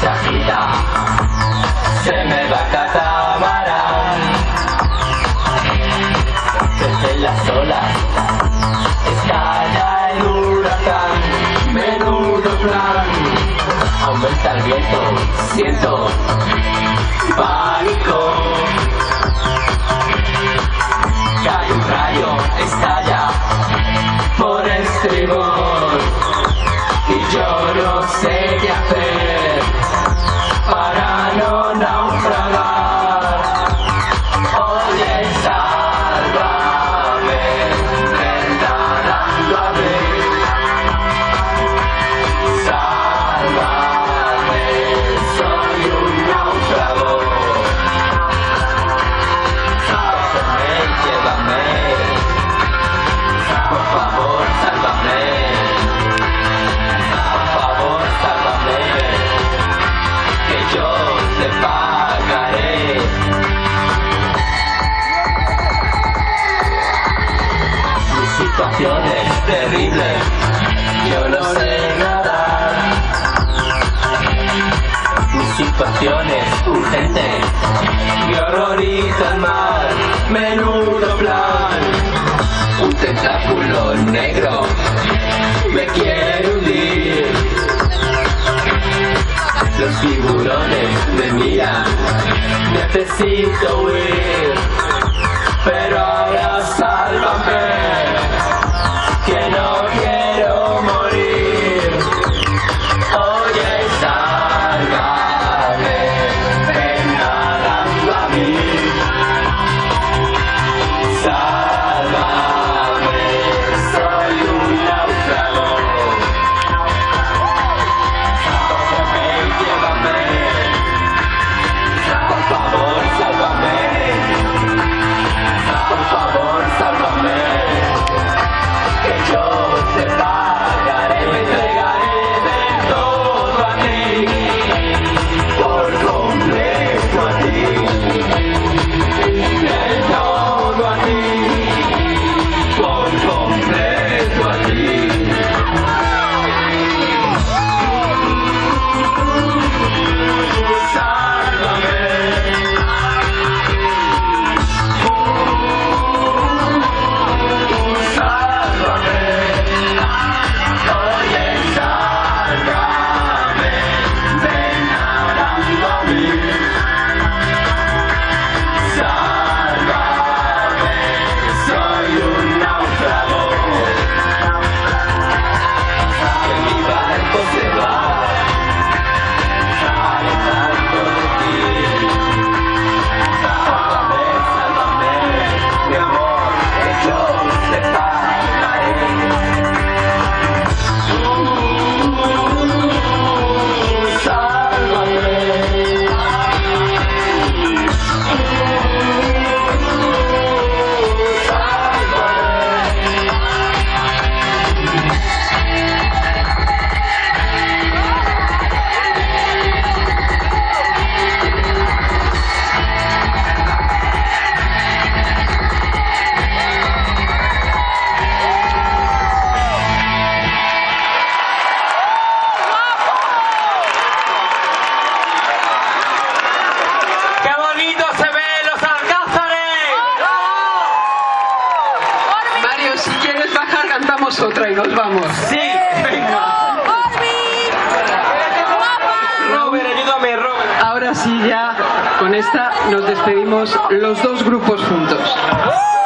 agita, se me va catamarán. Desde las olas estalla el huracán, menudo plan. Aumenta el viento, siento pánico. Cae un rayo, estalla por estribor y yo no sé qué hacer para no naufragar. Oye, sálvame, ven nadando a mí. Sálvame, soy un náufrago. Sálvame, llévame. Por favor, sálvame. Por favor, sálvame. Que yo te pagaré. Mi situación es terrible. Yo no sé nadar. Mi situación es urgente. Me horroriza el mar. Menudo plan. Un tentáculo negro me quiere hundir. Los tiburones me miran. Necesito huir. Pero ahora sálvame, que no quiero morir. Oye, sálvame, ven nadando a mí. Sálvame, soy un náufrago. Sálvame, llévame. Por favor, sálvame. Por favor, sálvame. Que yo te pagaré, me entregaré de todo a ti. Por completo a ti. De todo a ti. Por completo a ti. Sálvame. Sálvame. Oye, sálvame. Ven nadando a mí. Sálvame. Soy un náufrago. Que mi barco se va alejando de ti. Sálvame, sálvame, mi amor, que yo te pagaré. Sálvame. ¡Qué bonito se ven los alcázares! Mario, si quieres bajar, cantamos otra y nos vamos. Sí, venga. Robert, ayúdame, Robert. Ahora sí, ya con esta nos despedimos los dos grupos juntos.